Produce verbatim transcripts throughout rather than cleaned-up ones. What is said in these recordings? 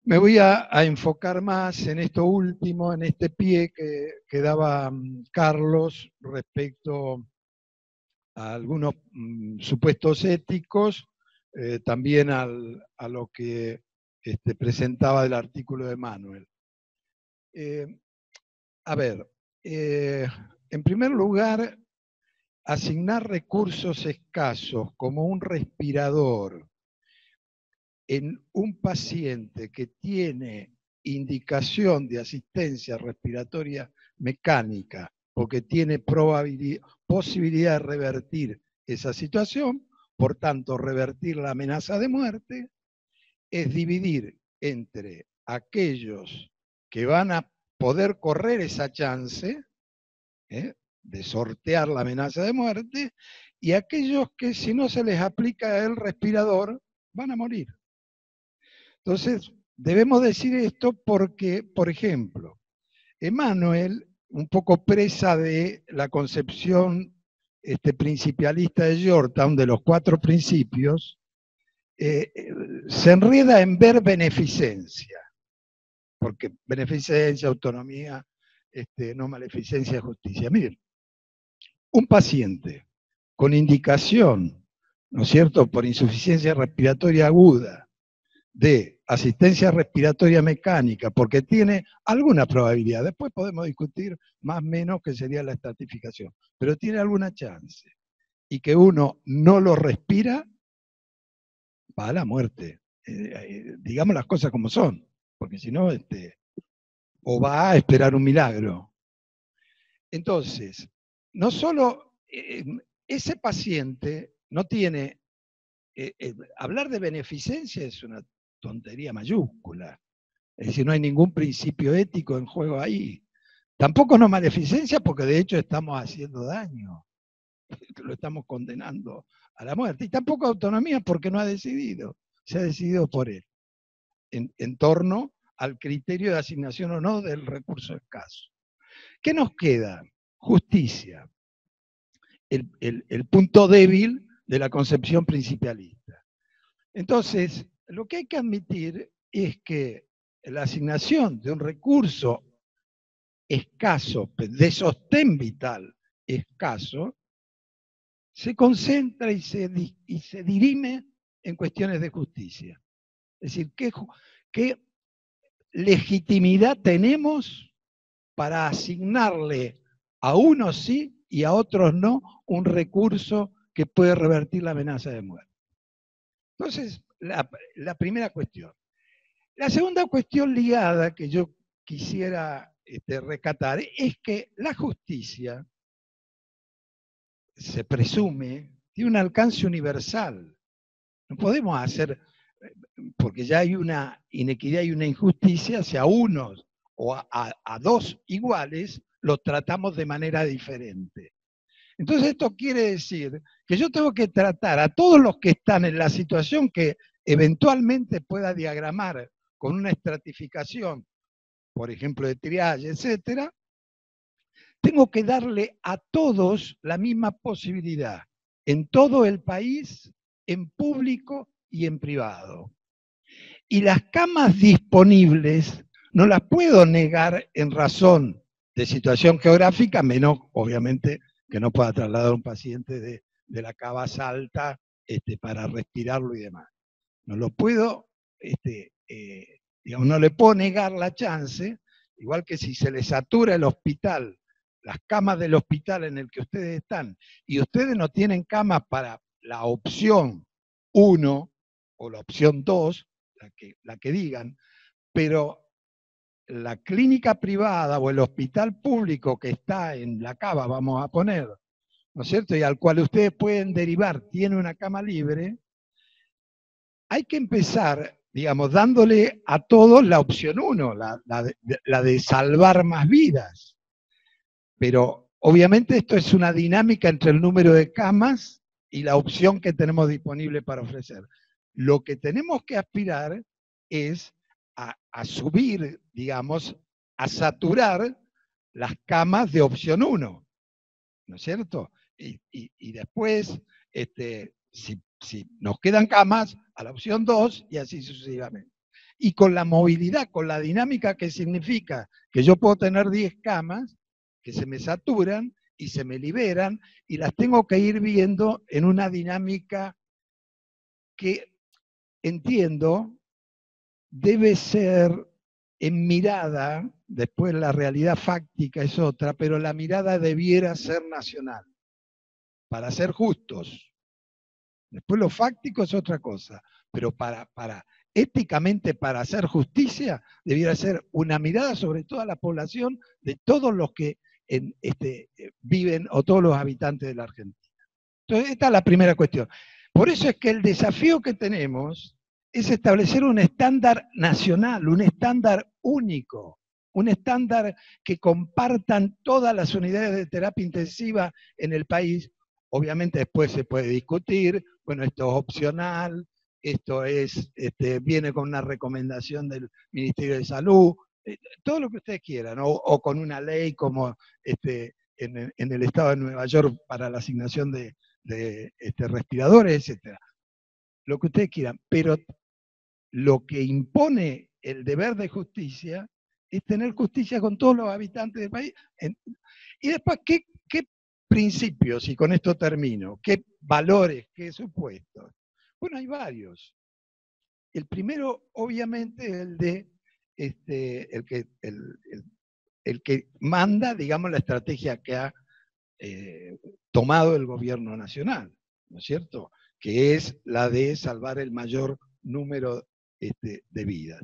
Me voy a, a enfocar más en esto último, en este pie que, que daba mm, Carlos respecto a algunos mm, supuestos éticos, eh, también al- a lo que este, presentaba el artículo de Manuel. Eh, a ver, eh, en primer lugar, asignar recursos escasos como un respirador en un paciente que tiene indicación de asistencia respiratoria mecánica porque tiene posibilidad de revertir esa situación, por tanto revertir la amenaza de muerte, es dividir entre aquellos que van a poder correr esa chance, ¿eh?, de sortear la amenaza de muerte, y aquellos que si no se les aplica el respirador van a morir. Entonces, debemos decir esto porque, por ejemplo, Emmanuel, un poco presa de la concepción este, principialista de Georgetown, de los cuatro principios, eh, se enreda en ver beneficencia, porque beneficencia, autonomía, este, no maleficencia, justicia. Miren, un paciente con indicación, ¿no es cierto?, por insuficiencia respiratoria aguda, de asistencia respiratoria mecánica, porque tiene alguna probabilidad, después podemos discutir más o menos qué sería la estratificación, pero tiene alguna chance, y que uno no lo respira, va a la muerte. Eh, eh, digamos las cosas como son, porque si no, este, o va a esperar un milagro. Entonces, no solo eh, ese paciente no tiene, eh, eh, hablar de beneficencia es una tontería mayúscula. Es decir, no hay ningún principio ético en juego ahí. Tampoco no maleficencia, porque de hecho estamos haciendo daño. Lo estamos condenando a la muerte. Y tampoco autonomía, porque no ha decidido. Se ha decidido por él. En, en torno al criterio de asignación o no del recurso escaso. ¿Qué nos queda? Justicia. El, el, el punto débil de la concepción principialista. Entonces, lo que hay que admitir es que la asignación de un recurso escaso, de sostén vital escaso, se concentra y se, y se dirime en cuestiones de justicia. Es decir, ¿qué, qué legitimidad tenemos para asignarle a unos sí y a otros no un recurso que puede revertir la amenaza de muerte? Entonces, la, la primera cuestión. La segunda cuestión ligada que yo quisiera este, rescatar es que la justicia, se presume, tiene un alcance universal. No podemos hacer, porque ya hay una inequidad y una injusticia, si a unos o a, a, a dos iguales los tratamos de manera diferente. Entonces esto quiere decir que yo tengo que tratar a todos los que están en la situación que eventualmente pueda diagramar con una estratificación, por ejemplo, de triage, etcétera, tengo que darle a todos la misma posibilidad, en todo el país, en público y en privado. Y las camas disponibles no las puedo negar en razón de situación geográfica, menos obviamente que no pueda trasladar a un paciente de, de la cabeza alta este, para respirarlo y demás. No lo puedo, este, eh, digamos, no le puedo negar la chance, igual que si se le satura el hospital, las camas del hospital en el que ustedes están, y ustedes no tienen camas para la opción uno o la opción dos, la que, la que digan, pero la clínica privada o el hospital público que está en la cava, vamos a poner, ¿no es cierto?, y al cual ustedes pueden derivar, tiene una cama libre, hay que empezar, digamos, dándole a todos la opción uno, la, la, de, la de salvar más vidas. Pero obviamente esto es una dinámica entre el número de camas y la opción que tenemos disponible para ofrecer. Lo que tenemos que aspirar es a, a subir, digamos, a saturar las camas de opción uno, ¿no es cierto? Y, y, y después, este, si, si nos quedan camas, a la opción dos y así sucesivamente. y con la movilidad, con la dinámica que significa que yo puedo tener diez camas que se me saturan y se me liberan y las tengo que ir viendo en una dinámica que entiendo debe ser en mirada, después la realidad fáctica es otra, pero la mirada debiera ser nacional, para ser justos. Después lo fáctico es otra cosa, pero para, para éticamente, para hacer justicia, debiera ser una mirada sobre toda la población de todos los que en, este, viven o todos los habitantes de la Argentina. Entonces, esta es la primera cuestión. Por eso es que el desafío que tenemos es establecer un estándar nacional, un estándar único, un estándar que compartan todas las unidades de terapia intensiva en el país. Obviamente después se puede discutir, bueno, esto es opcional, esto es, este, viene con una recomendación del Ministerio de Salud, eh, todo lo que ustedes quieran, o, o con una ley como este, en, en el estado de Nueva York para la asignación de, de este, respiradores, etcétera. Lo que ustedes quieran, pero lo que impone el deber de justicia es tener justicia con todos los habitantes del país. Y después, ¿qué, qué principios, y con esto termino, qué valores, qué supuestos? Bueno, hay varios. El primero, obviamente, es el de este, el, que, el, el, el que manda, digamos, la estrategia que ha eh, tomado el gobierno nacional, ¿no es cierto? Que es la de salvar el mayor número este, de vidas.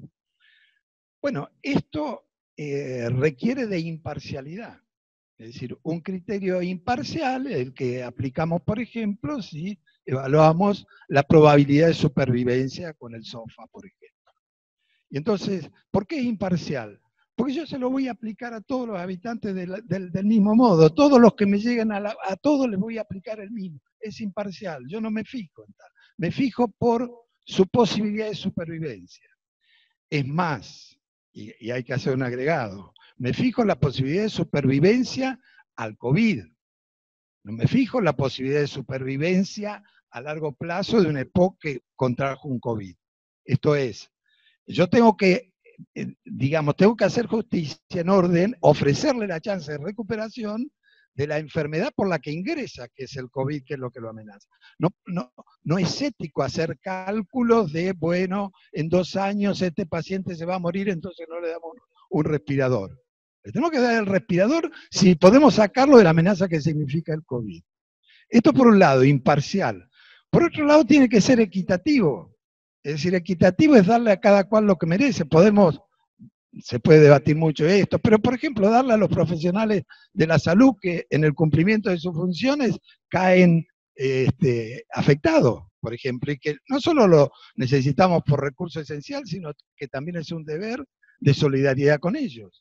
Bueno, esto eh, requiere de imparcialidad. Es decir, un criterio imparcial, el que aplicamos, por ejemplo, si evaluamos la probabilidad de supervivencia con el SOFA, por ejemplo. Y entonces, ¿por qué es imparcial? Porque yo se lo voy a aplicar a todos los habitantes del, del, del mismo modo. Todos los que me lleguen a, la, a todos les voy a aplicar el mismo. Es imparcial. Yo no me fijo en tal. Me fijo por su posibilidad de supervivencia. Es más, y, y hay que hacer un agregado, me fijo en la posibilidad de supervivencia al COVID. No me fijo en la posibilidad de supervivencia a largo plazo de un EPOC que contrajo un COVID. Esto es, yo tengo que, eh, digamos, tengo que hacer justicia en orden, ofrecerle la chance de recuperación de la enfermedad por la que ingresa, que es el COVID, que es lo que lo amenaza. No, no, no es ético hacer cálculos de, bueno, en dos años este paciente se va a morir, entonces no le damos un respirador. Le tenemos que dar el respirador si podemos sacarlo de la amenaza que significa el COVID. Esto por un lado, imparcial. Por otro lado, tiene que ser equitativo. Es decir, equitativo es darle a cada cual lo que merece. Podemos, se puede debatir mucho esto, pero por ejemplo, darle a los profesionales de la salud que en el cumplimiento de sus funciones caen este, afectados, por ejemplo, y que no solo lo necesitamos por recurso esencial, sino que también es un deber de solidaridad con ellos,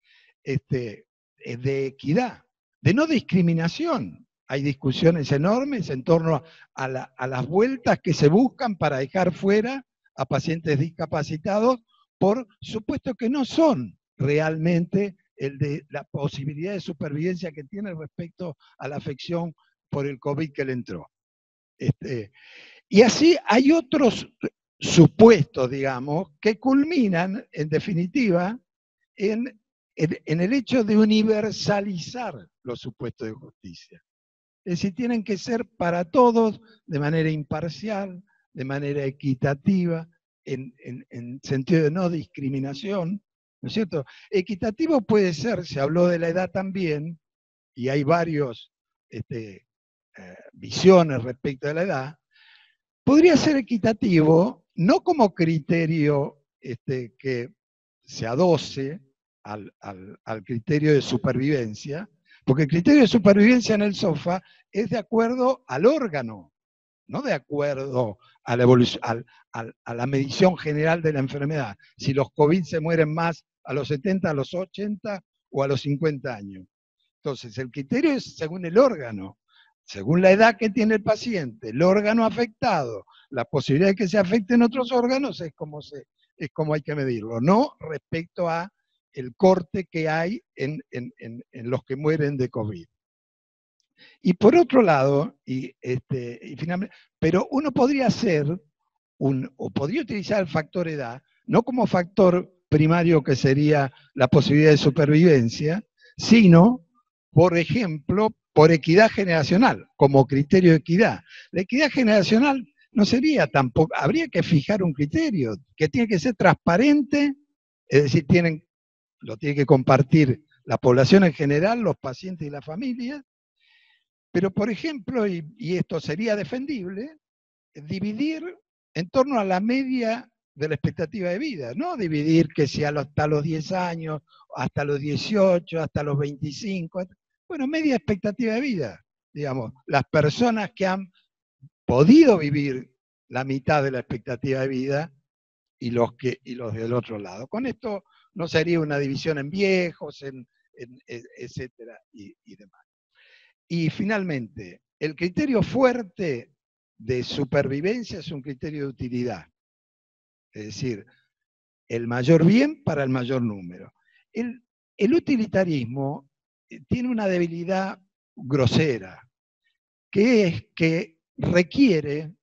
este, de equidad, de no discriminación. Hay discusiones enormes en torno a, la, a las vueltas que se buscan para dejar fuera a pacientes discapacitados por supuesto que no son realmente el de la posibilidad de supervivencia que tiene respecto a la afección por el COVID que le entró. Este, y así hay otros supuestos, digamos, que culminan, en definitiva, en, en, en el hecho de universalizar los supuestos de justicia. Es decir, tienen que ser para todos de manera imparcial, de manera equitativa, en, en, en sentido de no discriminación, ¿no es cierto? Equitativo puede ser, se habló de la edad también, y hay varias este, eh, visiones respecto de la edad, podría ser equitativo, no como criterio este, que se adoce al, al, al criterio de supervivencia, porque el criterio de supervivencia en el SOFA es de acuerdo al órgano, no de acuerdo a la, evolución, al, al, a la medición general de la enfermedad. Si los COVID se mueren más a los setenta, a los ochenta o a los cincuenta años. Entonces, el criterio es según el órgano, según la edad que tiene el paciente, el órgano afectado, la posibilidad de que se afecten otros órganos es como, se, es como hay que medirlo, no respecto a el corte que hay en, en, en, en los que mueren de COVID. Y por otro lado, y, este, y finalmente, pero uno podría hacer, un, o podría utilizar el factor edad no como factor primario que sería la posibilidad de supervivencia, sino, por ejemplo, por equidad generacional, como criterio de equidad. La equidad generacional no sería tampoco, habría que fijar un criterio que tiene que ser transparente, es decir, tienen, lo tiene que compartir la población en general, los pacientes y las familias, pero por ejemplo, y, y esto sería defendible, dividir en torno a la media de la expectativa de vida, no dividir que sea hasta los diez años, hasta los dieciocho, hasta los veinticinco, bueno, media expectativa de vida, digamos, las personas que han podido vivir la mitad de la expectativa de vida y los, que, y los del otro lado. Con esto no sería una división en viejos, en, en, etcétera, y, y demás. Y finalmente, el criterio fuerte de supervivencia es un criterio de utilidad. Es decir, el mayor bien para el mayor número. El, el utilitarismo tiene una debilidad grosera, que es que requiere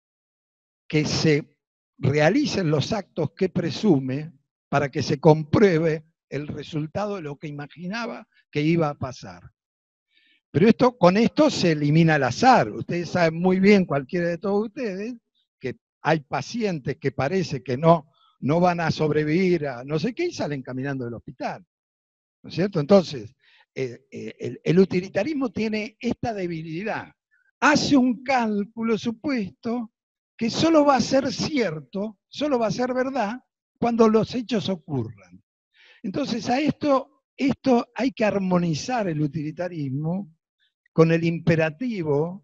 que se realicen los actos que presume para que se compruebe el resultado de lo que imaginaba que iba a pasar. Pero esto, con esto se elimina el azar. Ustedes saben muy bien, cualquiera de todos ustedes, que hay pacientes que parece que no, no van a sobrevivir a no sé qué y salen caminando del hospital. ¿No es cierto? Entonces, eh, eh, el, el utilitarismo tiene esta debilidad. Hace un cálculo supuesto que solo va a ser cierto, solo va a ser verdad cuando los hechos ocurran. Entonces, a esto, esto hay que armonizar el utilitarismo con el imperativo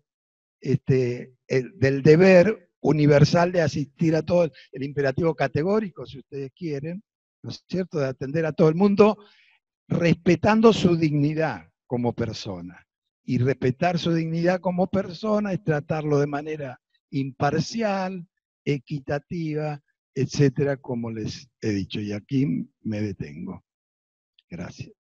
este, el, del deber universal de asistir a todos, el imperativo categórico, si ustedes quieren, ¿no es cierto?, de atender a todo el mundo, respetando su dignidad como persona. Y respetar su dignidad como persona es tratarlo de manera imparcial, equitativa, etcétera, como les he dicho. Y aquí me detengo. Gracias.